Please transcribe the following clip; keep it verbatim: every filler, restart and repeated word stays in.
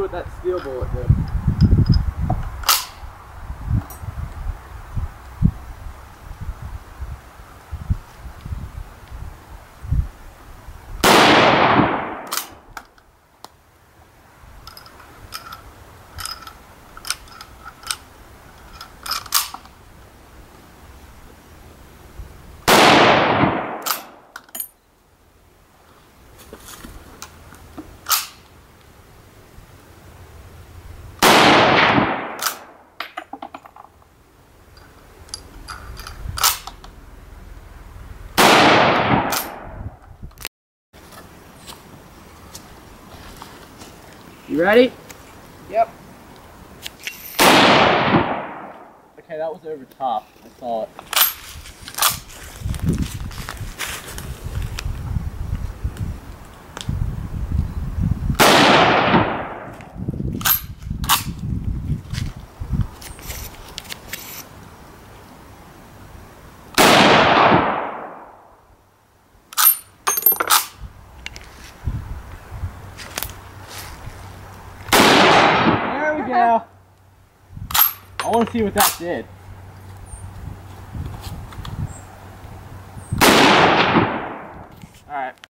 what that steel bullet did. You ready? Yep. Okay, that was over top. I saw it. There we go. I want to see what that did. Alright.